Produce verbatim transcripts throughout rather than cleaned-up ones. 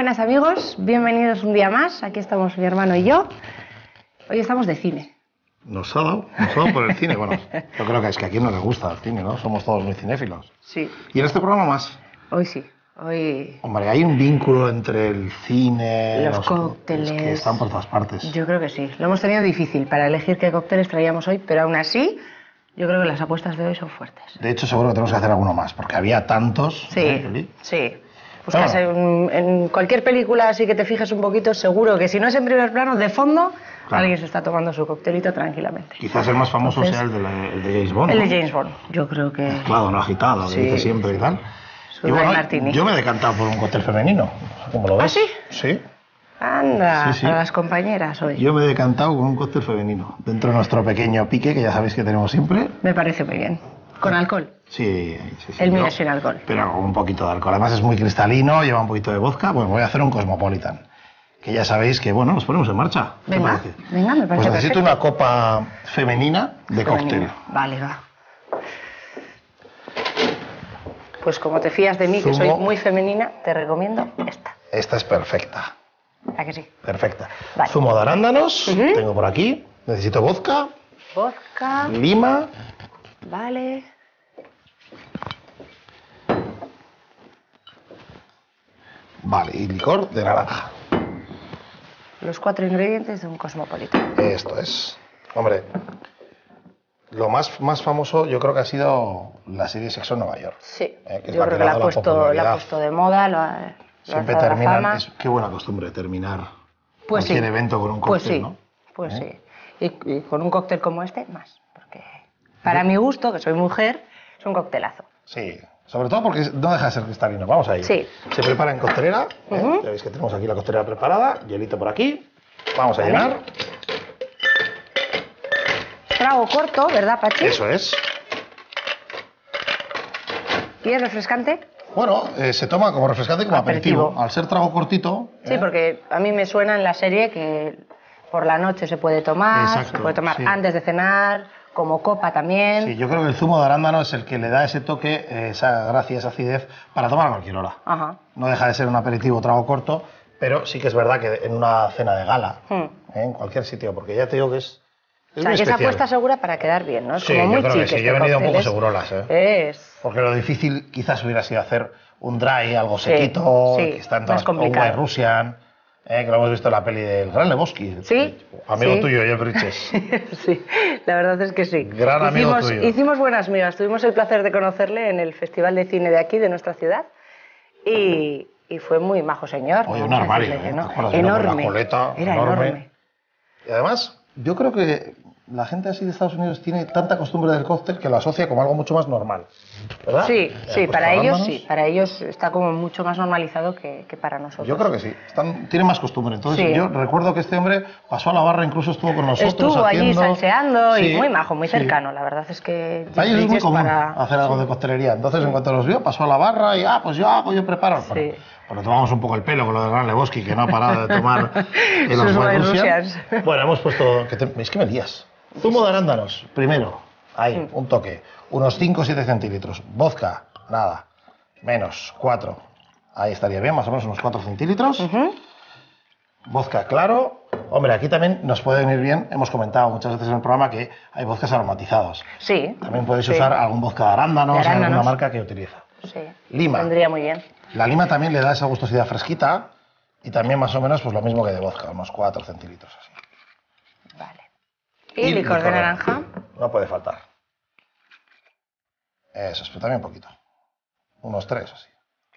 buenas amigos, bienvenidos un día más, aquí estamos mi hermano y yo. Hoy estamos de cine. Nos ha dado, nos ha dado por el cine. Bueno, yo creo que es que a quién no le gusta el cine, ¿no? Somos todos muy cinéfilos. Sí. Y en este programa más. Hoy sí, hoy... Hombre, hay un vínculo entre el cine... Los, los cócteles... que están por todas partes. Yo creo que sí. Lo hemos tenido difícil para elegir qué cócteles traíamos hoy, pero aún así, yo creo que las apuestas de hoy son fuertes. De hecho, seguro que tenemos que hacer alguno más, porque había tantos... Sí, ¿eh, sí. Buscas claro. en, en cualquier película así que te fijes un poquito, seguro que si no es en primer plano, de fondo, claro, alguien se está tomando su coctelito tranquilamente. Quizás el más famoso Entonces, sea el de, la, el de James Bond. El ¿no? de James Bond, yo creo que... Claro, no agitado, Sí. que dice siempre y tal. Su Y bueno, martini. yo me he decantado por un cóctel femenino. ¿Cómo lo ves? ¿Ah, sí? Sí. Anda, Sí, sí. a las compañeras hoy. Yo me he decantado con un cóctel femenino. Dentro de nuestro pequeño pique, que ya sabéis que tenemos siempre. Me parece muy bien. ¿Con alcohol? Sí, sí, sí. El mío yo- es sin alcohol. Pero con un poquito de alcohol. Además es muy cristalino, lleva un poquito de vodka. Pues voy a hacer un Cosmopolitan. Que ya sabéis que, bueno, nos ponemos en marcha. ¿Qué Venga, parece? venga, me parece Pues necesito perfecto. una copa femenina de cóctel. Femenino. Vale, va. Pues como te fías de mí, que soy Zumo. muy femenina, te recomiendo esta. Esta es perfecta. ¿A que sí? Perfecta. Vale. Zumo de arándanos, Ujú. tengo por aquí. Necesito vodka, Vodka, lima, vale. vale, y licor de naranja. Los cuatro ingredientes de un cosmopolitan. Esto es. Hombre, lo más, más famoso yo creo que ha sido la serie Sexo en Nueva York. Sí, Eh, que es yo la creo que que le la ha ha dado la puesto, la ha popularidad. puesto de moda, lo ha, lo ha Siempre alzado a la terminan. fama. Es, qué buena costumbre terminar Pues cualquier sí. evento con un Pues cóctel, sí, ¿no? pues ¿Eh? sí. Y, y con un cóctel como este, más. Porque para mi gusto, que soy mujer, es un coctelazo. Sí, sobre todo porque no deja de ser cristalino. Vamos ahí. Sí. Se prepara en costelera. ¿eh? Ujú. Ya veis que tenemos aquí la costelera preparada. Hielito por aquí. Vamos a Vale. llenar. Trago corto, ¿verdad, Pachi? Eso es. ¿Y es refrescante? Bueno, eh, se toma como refrescante y como aperitivo. Aperitivo. Al ser trago cortito. Sí, ¿eh? porque a mí me suena en la serie que por la noche se puede tomar, Exacto, se puede tomar sí. antes de cenar, como copa también. Sí, yo creo que el zumo de arándano es el que le da ese toque, eh, esa gracia, esa acidez para tomar a cualquier hora. Ajá. No deja de ser un aperitivo trago corto, pero sí que es verdad que en una cena de gala, Hmm. ¿eh? en cualquier sitio, porque ya te digo que es, es O sea, muy que es especial. apuesta segura para quedar bien, ¿no? Es Sí, como muy yo creo que chic sí. Yo he este venido un cóctel, poco es- segurolas, ¿eh? Es... Porque lo difícil quizás hubiera sido hacer un dry, algo Sí, sequito, sí, que está en más todas, o un complicado. White Russian, ¿eh? que lo hemos visto en la peli del Gran Lebowski. Sí, Amigo sí. tuyo, Jeff Bridges. Sí, la verdad es que sí. Gran amigo hicimos, tuyo. hicimos buenas migas, tuvimos el placer de conocerle en el Festival de Cine de aquí, de nuestra ciudad, y, y fue muy majo señor. Oye, no un vamos a armario, decirle ¿eh? que no. ¿Te acuerdas? Era con la Enorme, coleta, era enorme. enorme. Y además, yo creo que la gente así de Estados Unidos tiene tanta costumbre del cóctel que lo asocia como algo mucho más normal. ¿Verdad? Sí, Eh, sí, pues para ellos arándanos. sí, para ellos está como mucho más normalizado que, que para nosotros. Yo creo que sí, están, tienen más costumbre. Entonces, Sí. yo recuerdo que este hombre pasó a la barra, incluso estuvo con nosotros Estuvo allí haciendo... salseando y Sí, muy majo, muy sí. cercano. La verdad es que Para ellos es muy Bridges común para- hacer algo de coctelería. Entonces, en cuanto los vio, pasó a la barra y, ah, pues yo hago, yo preparo. Sí. Bueno, pues le tomamos un poco el pelo con lo de Gran Lebowski, que no ha parado de tomar en los Sus White White Russian. Russians. Bueno, hemos puesto... Que te- es que me lías. Zumo de arándanos, primero. Ahí, Mm. un toque. Unos cinco o siete centilitros. Vodka, nada. Menos, cuatro. Ahí estaría bien, más o menos unos cuatro centilitros. Ujú. Vodka claro. Hombre, aquí también nos puede venir bien, hemos comentado muchas veces en el programa que hay vodkas aromatizados. Sí. También podéis sí, usar algún vodka de arándanos, De hay alguna arándanos. marca que utiliza. Sí. Lima. Vendría muy bien. La lima también le da esa gustosidad fresquita y también más o menos pues lo mismo que de vodka, unos cuatro centilitros así. Vale. ¿Y, licor de naranja? No puede faltar. Eso es, pero también un poquito. Unos tres así.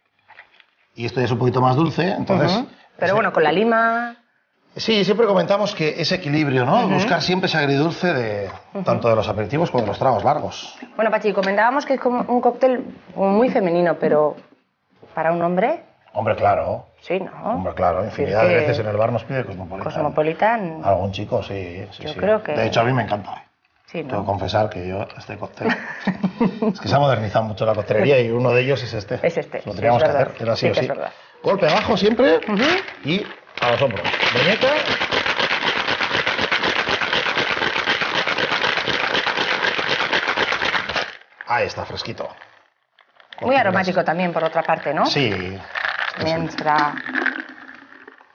Y esto ya es un poquito más dulce, entonces... Ujú. Pero ese- bueno, con la lima... Sí, siempre comentamos que ese equilibrio, ¿no? Ujú. Buscar siempre ese agridulce de tanto de los aperitivos como de los tragos largos. Bueno, Pachi, comentábamos que es como un cóctel muy femenino, pero para un hombre, Hombre, claro. sí, ¿no? Hombre, claro. Es decir, Infinidad de que veces en el bar nos pide Cosmopolitan. Cosmopolitan, Algún chico, sí, sí, Yo sí. creo que- De hecho, a mí me encanta. ¿eh? sí, Tengo que ¿no? confesar que yo, este cóctel... es que se ha modernizado mucho la coctelería y uno de ellos es este. Es este, Lo sí, teníamos es que verdad. hacer, era así Sí o que sí. es verdad. Golpe abajo siempre Ujú. y a los hombros. Muñeca. Ahí está, fresquito. Muy Cortinas. aromático también, por otra parte, ¿no? Sí. También será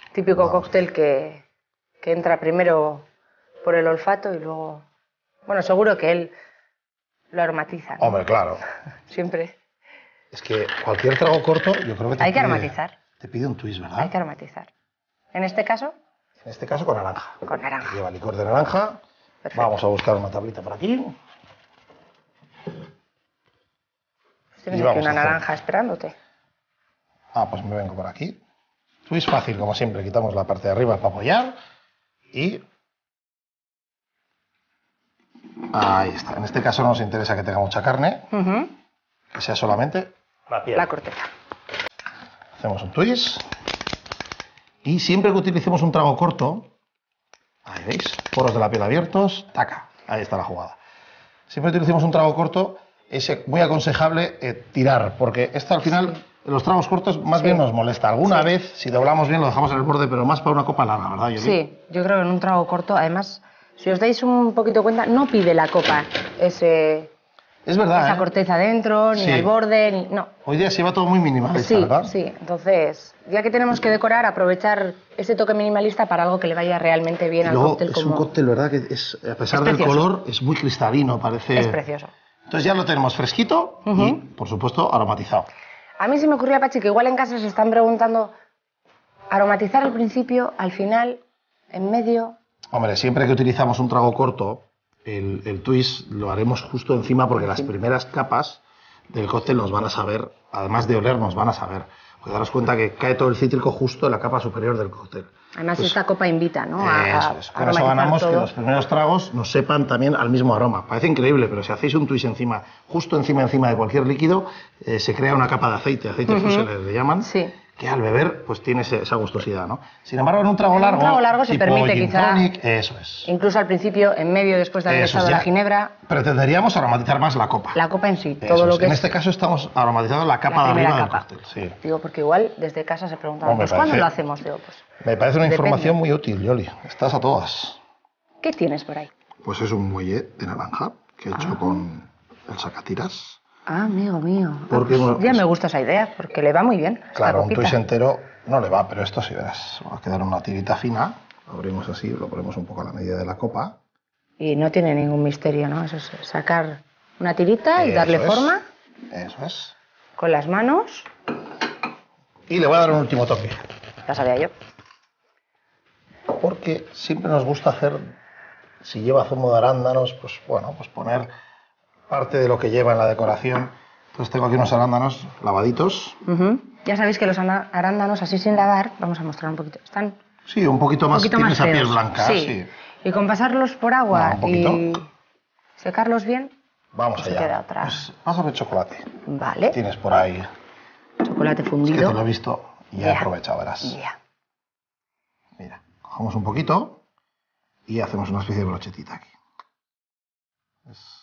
Típico Vamos. cóctel que, que entra primero por el olfato y luego... Bueno, seguro que él lo aromatiza, ¿no? Hombre, claro. Siempre. Es que cualquier trago corto, yo creo que te Hay que pide- aromatizar. Te pide un twist, ¿verdad? Hay que aromatizar. En este caso, En este caso con naranja. con naranja. Lleva licor de naranja. Perfecto. Vamos a buscar una tablita por aquí. Tienes Y aquí vamos una a hacer- naranja esperándote. Ah, pues me vengo por aquí. Twist fácil, como siempre. Quitamos la parte de arriba para apoyar. Y... ahí está. En este caso no nos interesa que tenga mucha carne. Ujú. Que sea solamente la piel. La corteza. Hacemos un twist. Y siempre que utilicemos un trago corto, ahí veis, poros de la piel abiertos, taca, ahí está la jugada. Siempre que utilicemos un trago corto, es muy aconsejable eh, tirar, porque esto al final, en los tragos cortos, más Sí. bien nos molesta. Alguna Sí. vez, si doblamos bien, lo dejamos en el borde, pero más para una copa larga, ¿verdad, Yoli? Sí, yo creo que en un trago corto, además, si os dais un poquito cuenta, no pide la copa ese, Es verdad, esa ¿eh? corteza dentro, ni Sí. al borde, ni... No. Hoy día se va todo muy minimalista, Sí, ¿verdad? sí. Entonces, ya que tenemos que decorar, aprovechar ese toque minimalista para algo que le vaya realmente bien Y al luego cóctel. es como... un cóctel, ¿verdad? Que es, a pesar Es del precioso. color, es muy cristalino, parece... Es precioso. Entonces ya lo tenemos fresquito y, Ujú. por supuesto, aromatizado. A mí se me ocurría, Pachi, que igual en casa se están preguntando aromatizar al principio, al final, en medio... Hombre, siempre que utilizamos un trago corto, el, el twist lo haremos justo encima porque las primeras capas del cóctel nos van a saber, además de oler, nos van a saber. Porque daros cuenta que cae todo el cítrico justo en la capa superior del cóctel. Además, Pues, esta copa invita, ¿no? A, a Eso es. Con eso aromatizar ganamos que todo. los primeros tragos nos sepan también al mismo aroma. Parece increíble, pero si hacéis un twist encima, justo encima encima de cualquier líquido, eh, se crea una capa de aceite, aceite Ujú. fusel le llaman, Sí. que al beber pues tiene ese- esa gustosidad, ¿no? Sin embargo, en un trago En un largo, trago largo se tipo permite gin quizá- tonic, eso es. Incluso al principio, en medio, después de haber Eso es, echado ya la ginebra, Pretenderíamos aromatizar más la copa. la copa en sí, Eso todo lo es. que En es este caso estamos aromatizando la capa la de primera arriba capa. del cóctel. Sí. Digo, porque igual desde casa se preguntaban, Hombre, pues ¿cuándo parece- lo hacemos? Digo, pues, Me parece una Depende. información muy útil, Yoli. Estás a todas. ¿qué tienes por ahí? Pues es un muelle de naranja que he hecho Ah. con el sacatiras. Ah, amigo mío. Ah, Porque, pues bueno, ya pues- me gusta esa idea, porque le va muy bien. esta Claro, un copita. twist entero no le va, pero esto sí verás. Va a quedar una tirita fina. Lo abrimos así, lo ponemos un poco a la medida de la copa. Y no tiene ningún misterio, ¿no? Eso es sacar una tirita y Eso darle es. forma Eso es. con las manos. Y le voy a dar un último toque. Ya sabía yo. Porque siempre nos gusta hacer, si lleva zumo de arándanos, pues bueno, pues poner parte de lo que lleva en la decoración. Entonces tengo aquí unos arándanos lavaditos. Ujú. Ya sabéis que los ana- arándanos, así sin lavar, vamos a mostrar un poquito, están Sí, un poquito un más, poquito tiene más esa piel feos. blanca. Sí. Sí. Y con pasarlos por agua No, un poquito. y secarlos bien, Vamos se allá. queda otra. Pues vamos a ver chocolate. vale. Tienes por ahí. Chocolate Es que fundido. te lo he visto y he Ya. aprovechado, verás. Ya. Mira, cogemos un poquito y hacemos una especie de brochetita aquí. Es,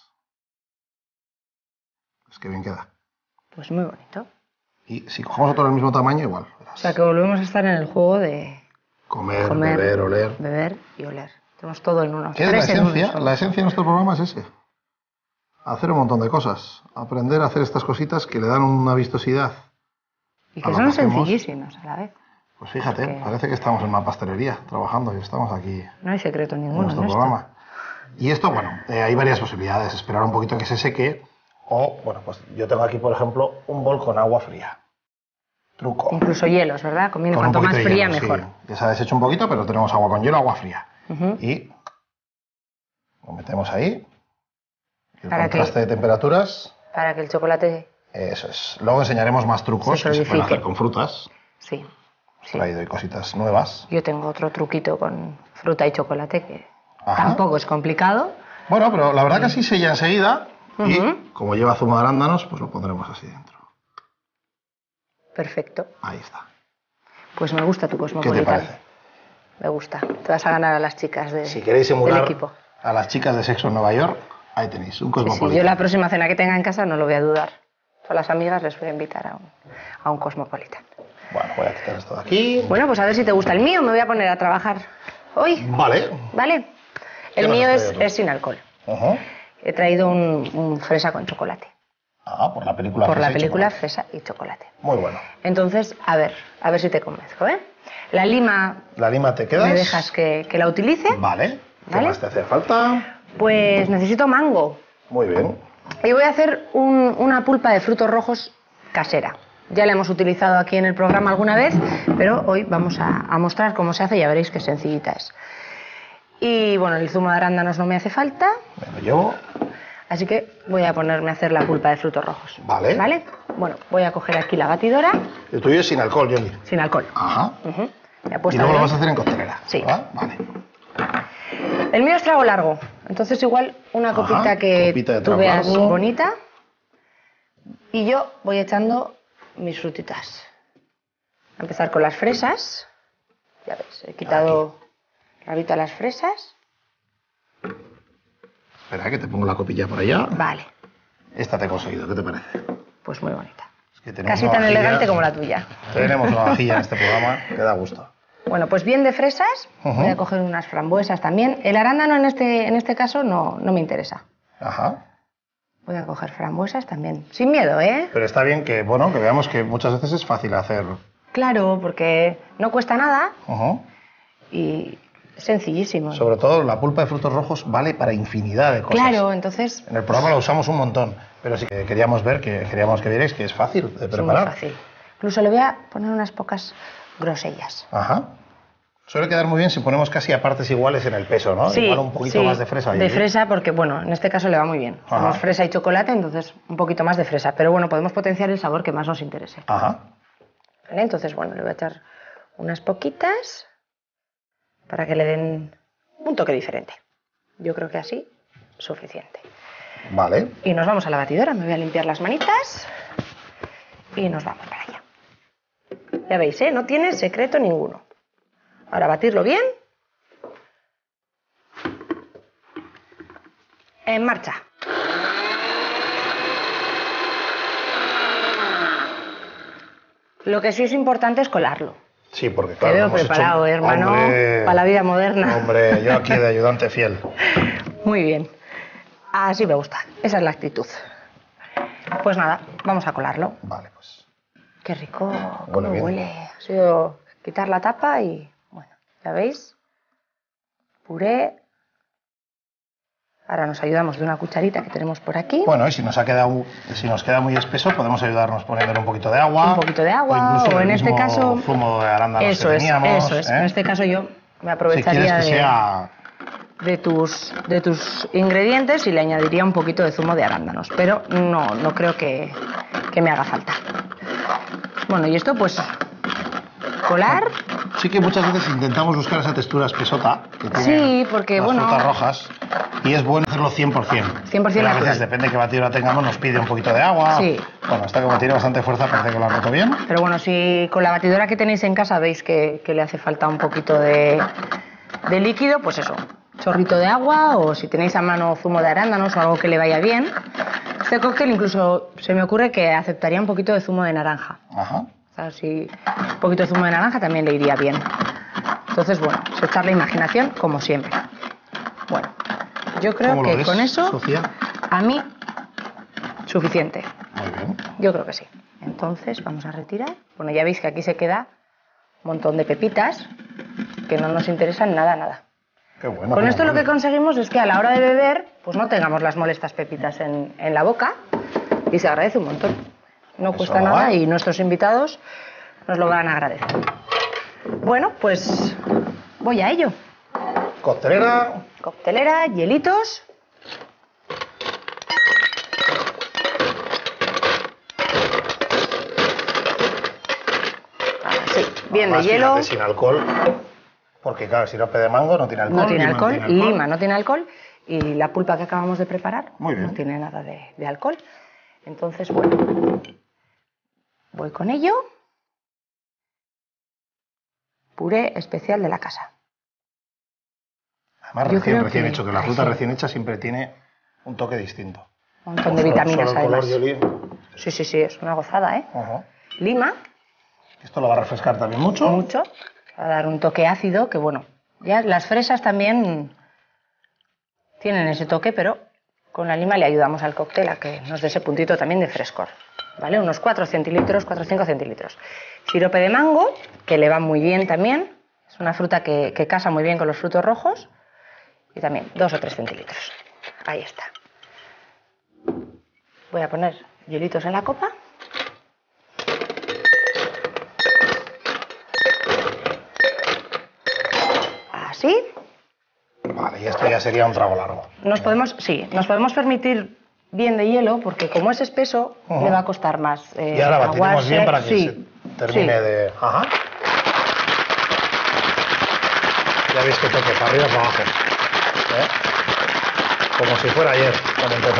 es que bien queda. Pues muy bonito. Y si cogemos otro del mismo tamaño, igual. Verás. O sea que volvemos a estar en el juego de Comer, comer, beber, oler. beber y oler. Tenemos todo en uno. ¿Qué es la Tres en uno esencia? solo. La esencia de nuestro programa es ese. Hacer un montón de cosas. Aprender a hacer estas cositas que le dan una vistosidad. Y a que lo son que hacemos. sencillísimos a la vez. Pues fíjate, Porque- parece que estamos en una pastelería trabajando y estamos aquí No hay secreto en ninguno nuestro en esto. programa. Y esto, bueno, eh, hay varias posibilidades. Esperar un poquito que se seque. O, bueno, pues yo tengo aquí, por ejemplo, un bol con agua fría. Truco. Incluso hielos, ¿verdad? Comiendo Con un cuanto más poquito de fría, hielo, mejor. sí. Ya se ha deshecho un poquito, pero tenemos agua con hielo, agua fría. Ujú. Y lo metemos ahí. El Para que- contraste de temperaturas. Para que el chocolate... Eso es. Luego enseñaremos más trucos Se que se pueden solidifique. hacer con frutas. Sí. He sí. traído hoy cositas nuevas. Yo tengo otro truquito con fruta y chocolate que Ajá. tampoco es complicado. Bueno, pero la verdad que así sella enseguida. Y Ujú. como lleva zumo de arándanos, pues lo pondremos así dentro. Perfecto. Ahí está. Pues me gusta tu ¿Qué cosmopolitan. te parece? Me gusta. Te vas a ganar a las chicas de, Si queréis del emular equipo. a las chicas de Sexo en Nueva York, ahí tenéis, un Sí, sí, cosmopolita. yo la próxima cena que tenga en casa no lo voy a dudar. A las amigas les voy a invitar a un, a un cosmopolitan. Bueno, voy a quitar esto de aquí. Bueno, pues a ver si te gusta el mío. Me voy a poner a trabajar hoy. Vale. ¿Vale? ¿Qué El nos mío has es, traído tú? es sin alcohol. Ujú. He traído un, un fresa con chocolate. Ah, por la película. Por la Fresa y película chocolate. Fresa y chocolate. Muy bueno. Entonces, a ver, a ver si te convenzco, ¿eh? La lima... La lima te quedas. ¿Me dejas que, que la utilice? Vale. ¿Qué ¿Vale? más te hace falta? Pues necesito mango. Muy bien. Y voy a hacer un- una pulpa de frutos rojos casera. Ya la hemos utilizado aquí en el programa alguna vez, pero hoy vamos a, a mostrar cómo se hace y ya veréis qué sencillita es. Y bueno, el zumo de arándanos no me hace falta, Me lo llevo. así que voy a ponerme a hacer la pulpa de frutos rojos. Vale. ¿Vale? Bueno, voy a coger aquí la batidora, El tuyo es sin alcohol, Yoli. sin alcohol. Ajá. Ujú. Ya Y puesta luego lo ahí. vas a hacer en costelera. Sí. ¿verdad? Vale. El mío es trago largo, entonces igual una Ajá, copita que copita de tú trago veas largo. bonita. Y yo voy echando mis frutitas. Voy a empezar con las fresas. Ya ves, he quitado rabito a las fresas. Espera, que te pongo la copilla por allá. Vale, Esta te he conseguido, ¿qué te parece? pues muy bonita. Es que tenemos Casi una tan vajilla- elegante como la tuya. Tenemos una vajilla en este programa que da gusto. Bueno, pues bien de fresas. Ujú. Voy a coger unas frambuesas también. El arándano en este, en este caso no, no me interesa. Ajá. Voy a coger frambuesas también. Sin miedo, ¿eh? Pero está bien que, bueno, que veamos que muchas veces es fácil hacer. Claro, porque no cuesta nada Ujú. y es sencillísimo. Sobre todo la pulpa de frutos rojos vale para infinidad de cosas. Claro, entonces En el programa la usamos un montón, pero sí que queríamos ver, que queríamos que vierais que es fácil de es muy preparar. fácil. Incluso le voy a poner unas pocas grosellas. Ajá. Suele quedar muy bien si ponemos casi a partes iguales en el peso, ¿no? Sí, Igual un poquito sí, más de fresa. De Yoli. fresa porque, bueno, en este caso le va muy bien. Ajá. Hacemos fresa y chocolate, entonces un poquito más de fresa. Pero bueno, podemos potenciar el sabor que más nos interese. Ajá. ¿Vale? Entonces, bueno, le voy a echar unas poquitas para que le den un toque diferente. Yo creo que así, suficiente. Vale. Y nos vamos a la batidora. Me voy a limpiar las manitas y nos vamos para allá. Ya veis, ¿eh? No tiene secreto ninguno. Ahora batirlo bien. En marcha. Lo que sí es importante es colarlo. Sí, porque Te claro. veo hemos preparado, hecho- hermano, Hombre, para la vida moderna. Hombre, yo aquí de ayudante fiel. Muy bien. Así me gusta. Esa es la actitud. Pues nada, vamos a colarlo. Vale, pues. Qué rico, Huele cómo bien. huele. Ha sido quitar la tapa y, bueno, ya veis, puré. Ahora nos ayudamos de una cucharita que tenemos por aquí. Bueno, y si nos ha quedado, si nos queda muy espeso, podemos ayudarnos poniéndole un poquito de agua. Un poquito de agua, o, incluso o el en este mismo caso- zumo de arándanos Eso que es, teníamos. eso es. ¿eh? En este caso yo me Si quieres aprovecharía que de, sea. de tus, de tus ingredientes y le añadiría un poquito de zumo de arándanos. Pero no, no creo que, que me haga falta. Bueno, y esto pues colar. Sí que muchas veces intentamos buscar esa textura espesota que tiene Sí, porque, las bueno, frutas rojas y es bueno hacerlo cien por cien. cien por cien Pero a veces, natural. depende de qué batidora tengamos, nos pide un poquito de agua. Sí. Bueno, esta como tiene bastante fuerza parece que lo ha roto bien. Pero bueno, si con la batidora que tenéis en casa veis que, que le hace falta un poquito de, de líquido, pues eso, chorrito de agua o si tenéis a mano zumo de arándanos o algo que le vaya bien. Este cóctel incluso se me ocurre que aceptaría un poquito de zumo de naranja. Ajá. O sea, si un poquito de zumo de naranja también le iría bien. Entonces, bueno, es echar la imaginación como siempre. Bueno, yo creo ¿Cómo lo que ves, con eso, Sofía? a mí, suficiente. Muy bien. Yo creo que sí. Entonces, vamos a retirar. Bueno, ya veis que aquí se queda un montón de pepitas que no nos interesan nada, nada. Qué bueno. Con cómo esto lo huele. que conseguimos es que a la hora de beber, pues no tengamos las molestas pepitas en, en la boca y se agradece un montón. No Eso cuesta va. nada y nuestros invitados nos lo van a agradecer. Bueno, pues voy a ello. Costelera. Coctelera, hielitos. Así, bien de Además, hielo. fíjate, sin alcohol. Porque claro, sirope de mango no tiene alcohol. No tiene lima alcohol, tiene alcohol. lima no tiene alcohol y la pulpa que acabamos de preparar Muy bien. no tiene nada de, de alcohol. Entonces, bueno, voy con ello. Puré especial de la casa. Además, Yo recién, creo recién que hecho, que la fruta recién. recién hecha siempre tiene un toque distinto. Un montón de Solo- vitaminas solo el color además. de oliva. Sí, sí, sí, es una gozada, ¿eh? Ajá. Lima, Esto lo va a refrescar también mucho. mucho, va a dar un toque ácido que, bueno, ya las fresas también tienen ese toque, pero con la lima le ayudamos al cóctel a que nos dé ese puntito también de frescor. ¿vale? Unos cuatro centilitros, cuatro o cinco centilitros. Sirope de mango, que le va muy bien también. Es una fruta que, que casa muy bien con los frutos rojos. Y también dos o tres centilitros. Ahí está. Voy a poner hielitos en la copa. Así. Vale, y esto ya sería un trago largo. Nos podemos, sí, nos podemos permitir bien de hielo porque como es espeso, uh-huh. le va a costar más. Eh, y ahora batiremos aguarse. bien para que sí, se termine sí. de... Ajá. Ya veis que toque para arriba y para abajo. ¿Eh? Como si fuera ayer, cuando empezó.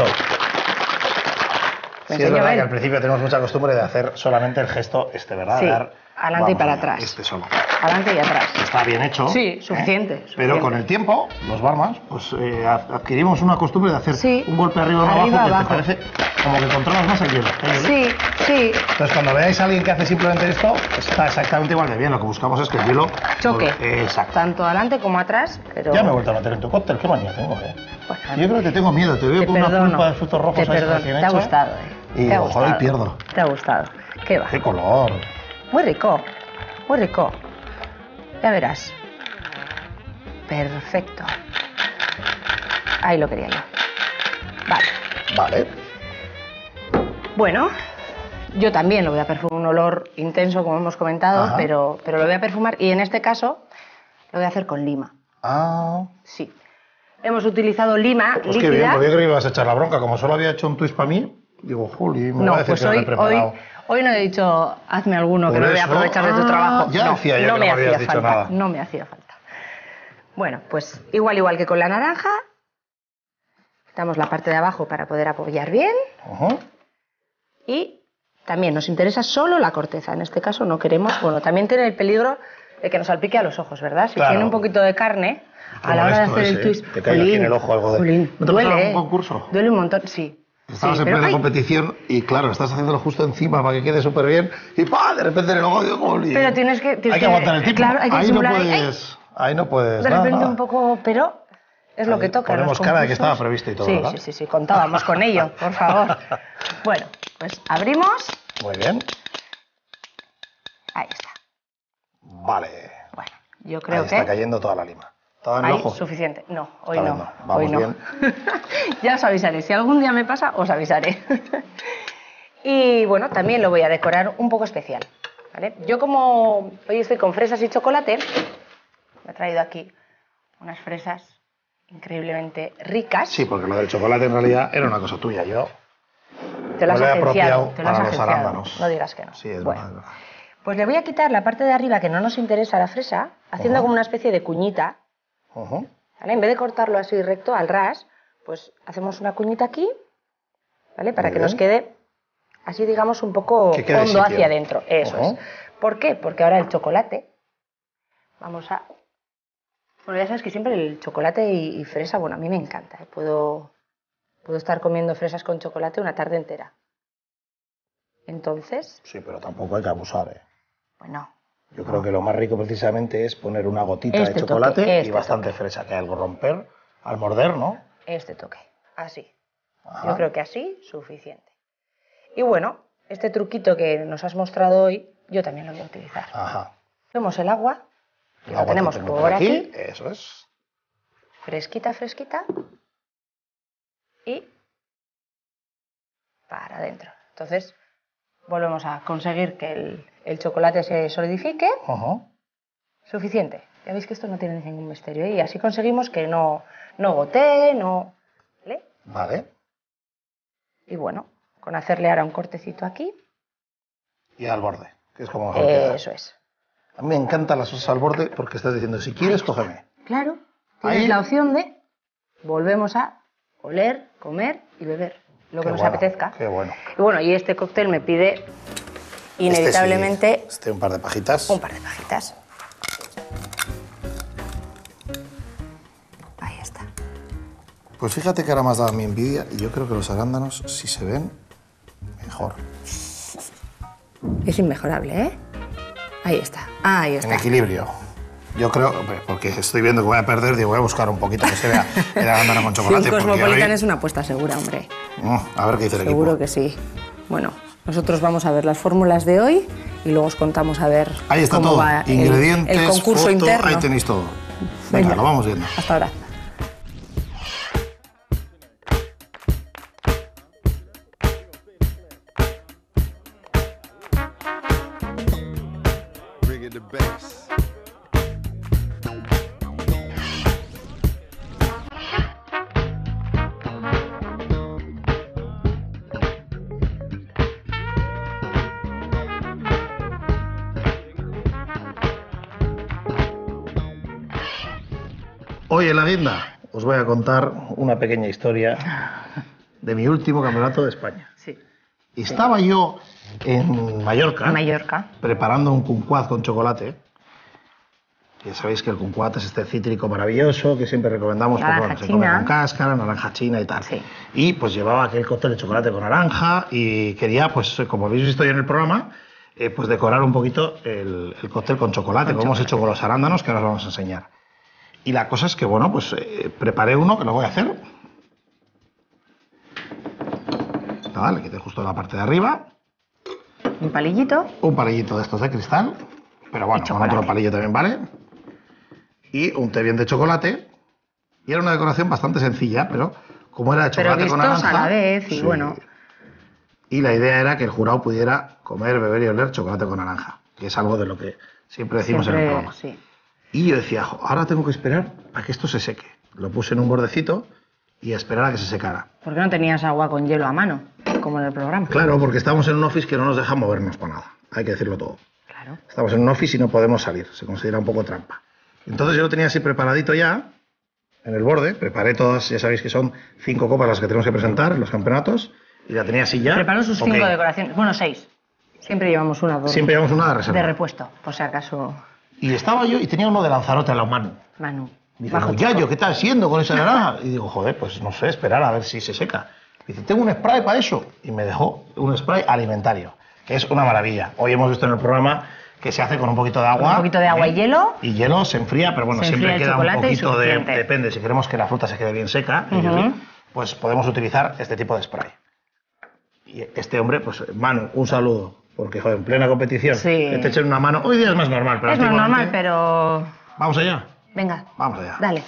Sí, es verdad que al principio tenemos mucha costumbre de hacer solamente el gesto este, ¿verdad? Sí, Dar, adelante y para allá, atrás. Este solo. Adelante y atrás. Está bien hecho. Sí, suficiente. ¿eh? suficiente. Pero con el tiempo, los barmans, pues eh, adquirimos una costumbre de hacer sí. un golpe arriba y arriba, abajo, abajo que te parece como que controlas más el hielo. ¿eh? Sí, sí. Entonces, cuando veáis a alguien que hace simplemente esto, está exactamente igual de bien. Lo que buscamos es que el hielo choque. Eh, exacto. Tanto adelante como atrás. Pero... Ya me he vuelto a meter en tu cóctel. ¿Qué manía tengo, eh? Bueno, yo creo que te tengo miedo. Te veo te con perdono, una pulpa de frutos rojos. Te perdono. Te ha gustado, eh. Y te ha ojo, y pierdo. Te ha gustado. ¿Qué va? Qué color. Muy rico. Muy rico. Ya verás. Perfecto. Ahí lo quería yo. Vale. Vale. Bueno, yo también lo voy a perfumar, un olor intenso, como hemos comentado, pero, pero lo voy a perfumar y en este caso lo voy a hacer con lima. Ah. Sí. Hemos utilizado lima pues líquida. Qué bien, porque yo creo que ibas a echar la bronca. Como solo había hecho un twist para mí, digo, Juli, me no, va a decir pues que hoy, lo he preparado. Hoy, hoy no he dicho, hazme alguno, Por que no voy a eso, aprovechar de tu ah, trabajo. Ya no, decía yo no que me no habías hacía dicho falta, nada. No me hacía falta. Bueno, pues igual, igual que con la naranja, damos la parte de abajo para poder apoyar bien. Uh-huh. Y también nos interesa solo la corteza. En este caso no queremos, bueno, también tiene el peligro de que nos salpique a los ojos, ¿verdad? Si claro. tiene un poquito de carne, a la hora de hacer es, el twist... ¿eh? Que te haya aquí en el ojo algo de... Jolín, ¿No te duele, pasaba ¿eh? un concurso? Duele un montón, sí. Estabas sí, en pero, plena ay, competición y claro, estás haciéndolo justo encima para que quede súper bien y ¡pah! De repente en el ojo digo, ¡jolín! Pero tienes que... Tienes hay que aguantar el tipo. Claro, hay que ahí, no simular, puedes, ahí no puedes... De repente nada. un poco... Pero es lo ahí que toca. Ponemos cara de que estaba previsto y todo, sí, ¿verdad? Sí, sí, sí, contábamos con ello, por favor. Bueno, pues abrimos. Muy bien. Ahí está. Vale. Bueno, yo creo ahí que... está cayendo toda la lima. ¿Estaba en el Ahí, ojo? suficiente. No, hoy Vale, no. no. Vamos hoy no. bien. Ya os avisaré. Si algún día me pasa, os avisaré. Y bueno, también lo voy a decorar un poco especial. ¿Vale? Yo como hoy estoy con fresas y chocolate, me he traído aquí unas fresas increíblemente ricas. Sí, porque lo del chocolate en realidad era una cosa tuya. Yo te lo has me lo he agenciado. apropiado Te lo has para los agenciado. arándanos. No digas que no. Sí, es bueno. verdad, es verdad. Pues le voy a quitar la parte de arriba que no nos interesa a la fresa, haciendo uh-huh. como una especie de cuñita. Uh-huh. ¿Vale? En vez de cortarlo así recto, al ras, pues hacemos una cuñita aquí, ¿vale? Para Muy que bien. nos quede así, digamos, un poco hondo sitio. hacia adentro. Eso uh-huh. es. ¿Por qué? Porque ahora el chocolate, vamos a... Bueno, ya sabes que siempre el chocolate y, y fresa, bueno, a mí me encanta. ¿eh? Puedo, puedo estar comiendo fresas con chocolate una tarde entera. Entonces... Sí, pero tampoco hay que abusar, ¿eh? Bueno... Yo creo que lo más rico precisamente es poner una gotita este de chocolate toque, este y bastante toque. fresa, que hay algo romper al morder, ¿no? Este toque, así. Ajá. Yo creo que así, suficiente. Y bueno, este truquito que nos has mostrado hoy, yo también lo voy a utilizar. Ajá. Vemos el agua, que El la agua tenemos que por aquí, aquí, eso es. fresquita, fresquita, y para adentro. Entonces, volvemos a conseguir que el, el chocolate se solidifique. Ajá. Suficiente. Ya veis que esto no tiene ningún misterio, ¿eh? Y así conseguimos que no, no gotee, no... ¿Vale? Vale. Y bueno, con hacerle ahora un cortecito aquí. Y al borde, que es como mejor queda. Eso es. A mí me encantan las cosas al borde porque estás diciendo, si quieres, cógeme. Claro. Tienes Ahí. la opción de volvemos a oler, comer y beber. Lo que Qué nos bueno, apetezca. Qué bueno. Y bueno, y este cóctel me pide inevitablemente... Este, sí, este un par de pajitas. Un par de pajitas. Ahí está. Pues fíjate que ahora me has dado mi envidia y yo creo que los arándanos, si se ven, mejor. Es inmejorable, ¿eh? Ahí está, ahí está. En equilibrio. Yo creo, porque estoy viendo que voy a perder, digo, voy a buscar un poquito que se vea el arándano con chocolate. Sí, un Cosmopolitan hoy... es una apuesta segura, hombre. Mm, a ver qué dice el Seguro equipo. que sí. Bueno, Nosotros vamos a ver las fórmulas de hoy y luego os contamos a ver ahí está cómo todo. va el, Ingredientes, el concurso foto, interno. Ahí tenéis todo. Venga, Venga, lo vamos viendo. Hasta ahora. Hoy en la guinda os voy a contar una pequeña historia de mi último campeonato de España. Sí. Estaba yo en Mallorca, En Mallorca. preparando un kumquat con chocolate. Ya sabéis que el kumquat es este cítrico maravilloso que siempre recomendamos, porque Naranja bueno, se come china. con cáscara, naranja china y tal. Sí. Y pues llevaba aquel cóctel de chocolate con naranja y quería, pues como habéis visto ya en el programa, eh, pues decorar un poquito el, el cóctel con chocolate, Con como hemos chocolate. hecho con los arándanos, que ahora os vamos a enseñar. Y la cosa es que, bueno, pues eh, preparé uno que lo voy a hacer. Nada, le quité justo la parte de arriba. Un palillito. Un palillito de estos de cristal, pero bueno, Y con chocolate. otro palillo también vale. Y un té bien de chocolate. Y era una decoración bastante sencilla, pero como era de Pero chocolate con vistos naranja... a la vez y sí. bueno. Y la idea era que el jurado pudiera comer, beber y oler chocolate con naranja, que es algo de lo que siempre decimos en el Siempre, programa. sí. Y yo decía, "Jo, ahora tengo que esperar a que esto se seque". Lo puse en un bordecito y a esperar a que se secara. ¿Por qué no tenías agua con hielo a mano, como en el programa? Claro, porque estamos en un office que no nos deja movernos para nada. Hay que decirlo todo. Claro. Estamos en un office y no podemos salir. Se considera un poco trampa. Entonces yo lo tenía así preparadito ya, en el borde. Preparé todas, ya sabéis que son cinco copas las que tenemos que presentar en los campeonatos. Y la tenía así ya. Preparó sus Ok. cinco decoraciones. Bueno, seis. Siempre llevamos una dos. Siempre llevamos una de reserva. De repuesto, por si acaso. Y estaba yo y tenía uno de Lanzarote a la mano. Manu. Dice, bajo "No, Yayo, chico. ¿qué estás haciendo con esa naranja?". Y digo, joder, pues no sé, esperar a ver si se seca. Dice, tengo un spray para eso. Y me dejó un spray alimentario, que es una maravilla. Hoy hemos visto en el programa que se hace con un poquito de agua. Un poquito de agua ¿eh? y hielo. Y hielo se enfría, pero bueno, Se siempre enfría el queda un chocolate y poquito de... suficiente. Depende, si queremos que la fruta se quede bien seca, Ujú. Yoli, pues podemos utilizar este tipo de spray. Y este hombre, pues Manu, un saludo. Porque, joder, en plena competición, Sí. que te echen una mano. Hoy día es más normal, pero Es más normal, antiguamente- pero. Vamos allá. Venga. Vamos allá. Dale.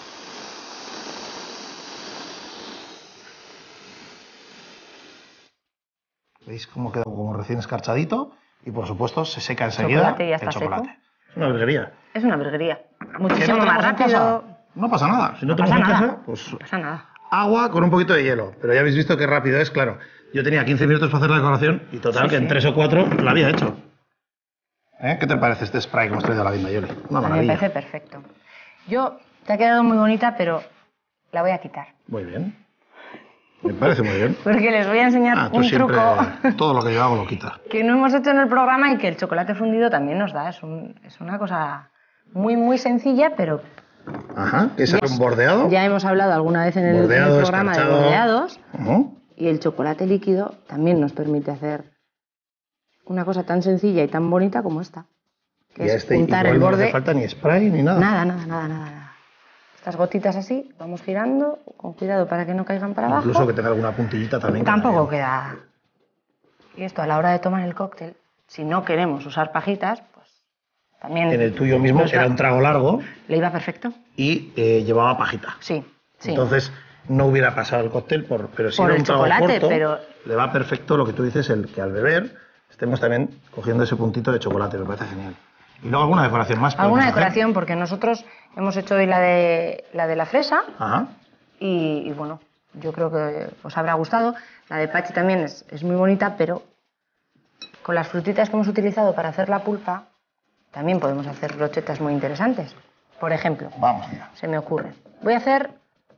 ¿Veis cómo queda como recién escarchadito? Y por supuesto se seca enseguida Chocolate ya el está chocolate. seco. Es una virguería. Es una virguería. ¿Que Muchísimo no más tenemos en rápido. casa? No pasa nada. Si no, No pasa tenemos en nada. casa, pues No pasa nada. agua con un poquito de hielo. Pero ya habéis visto qué rápido es, claro. Yo tenía quince minutos para hacer la decoración y total Sí, que en sí. tres o cuatro la había hecho. ¿Eh? ¿Qué te parece este spray que hemos traído a la Guinda, Yoli? Una A mí me maravilla. parece perfecto. Yo, te ha quedado muy bonita, pero la voy a quitar. Muy bien. Me parece muy bien. Porque les voy a enseñar Ah, tú un siempre truco todo lo que yo hago lo quitas. que no hemos hecho en el programa y que el chocolate fundido también nos da. Es, un- es una cosa muy, muy sencilla, pero Ajá. ¿Qué es un bordeado? ya hemos hablado alguna vez en el, en el Bordeado, programa de escarchado. bordeados. Ujú. Y el chocolate líquido también nos permite hacer una cosa tan sencilla y tan bonita como esta. Que Y a es este untar igual el no borde. hace falta ni spray ni nada. Nada, nada, nada, nada, nada. Estas gotitas así, vamos girando, con cuidado para que no caigan para abajo. Incluso que tenga alguna puntillita también. Tampoco queda queda. Y esto a la hora de tomar el cóctel, si no queremos usar pajitas, pues también. bien. En el tuyo mismo nos era va- un trago largo ¿Le iba perfecto? y eh, llevaba pajita. Sí, sí. Entonces no hubiera pasado el cóctel, por, pero si Por era el un trago chocolate, corto, pero- le va perfecto lo que tú dices, el que al beber estemos también cogiendo ese puntito de chocolate, me parece genial. Y luego alguna decoración más. Alguna podemos hacer. decoración, porque nosotros hemos hecho hoy la de la, de la fresa. Ajá. Y, y bueno, yo creo que os habrá gustado. La de Pachi también es, es muy bonita, pero con las frutitas que hemos utilizado para hacer la pulpa, también podemos hacer brochetas muy interesantes. Por ejemplo, Vamos allá. se me ocurre. Voy a hacer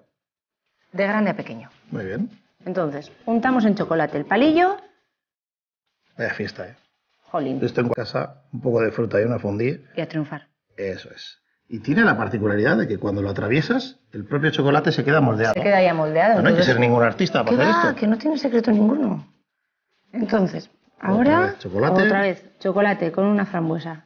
de grande a pequeño. Muy bien. Entonces, untamos en chocolate el palillo. Vaya fiesta, ¿eh? Jolín. Yo tengo en casa un poco de fruta y una fondue. Y a triunfar. Eso es. Y tiene la particularidad de que cuando lo atraviesas, el propio chocolate se queda moldeado. Se queda ya moldeado. No hay que entonces- ser ningún artista ¿Qué para hacer va? esto. Que no tiene secreto ninguno. Entonces, ahora vez chocolate. otra vez chocolate con una frambuesa.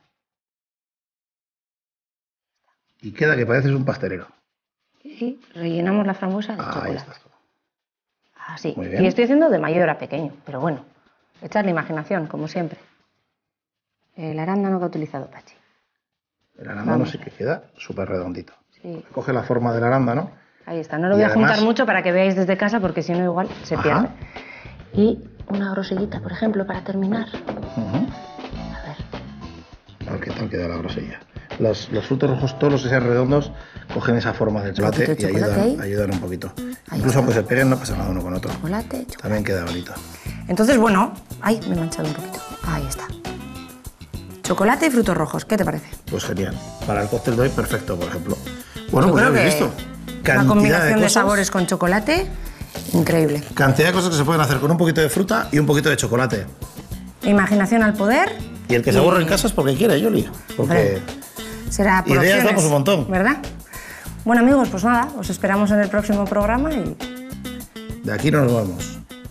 Y queda que pareces un pastelero. Y rellenamos la frambuesa de Ahí chocolate. estás. Así. Muy bien. Y estoy haciendo de mayor a pequeño, pero bueno. Echarle imaginación, como siempre. El arándano que ha utilizado Pachi. El arándano sí que queda súper redondito. Sí. Coge la forma del arándano. Ahí está. No lo voy a juntar mucho para que veáis desde casa porque si no igual se Ajá. pierde. Y una grosellita, por ejemplo, para terminar. Uh-huh. A ver. A ver qué tal queda la grosella. Los, los frutos rojos, todos los que sean redondos, cogen esa forma del chocolate, de y ayudan, ahí. ayudan un poquito. Ahí Incluso está. pues se peguen, no pasa nada uno con otro. Chocolate, chocolate. También queda bonito. Entonces, bueno, ay, me he manchado un poquito. Ahí está. Chocolate y frutos rojos, ¿qué te parece? Pues genial. Para el cóctel de hoy, perfecto, por ejemplo. Bueno, Yo pues ya creo habéis que visto. una Cantidad combinación de, cosas, sabores con chocolate, increíble. Cantidad de cosas que se pueden hacer con un poquito de fruta y un poquito de chocolate. Imaginación al poder. Y el que se aburre en casa es porque quiere, Yoli. Porque será por ideas opciones, damos un montón. ¿verdad? Bueno, amigos, pues nada, os esperamos en el próximo programa y de aquí no nos vamos.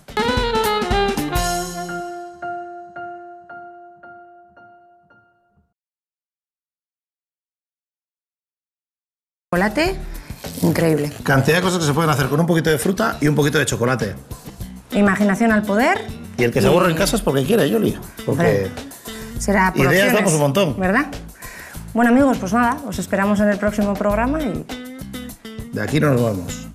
chocolate, increíble. Cantidad de cosas que se pueden hacer con un poquito de fruta y un poquito de chocolate. Imaginación al poder. Y el que se aburre en casa es porque quiere, Yoli. Porque será por ideas opciones, damos un montón. ¿verdad? Bueno, amigos, pues nada, os esperamos en el próximo programa y de aquí no nos vamos.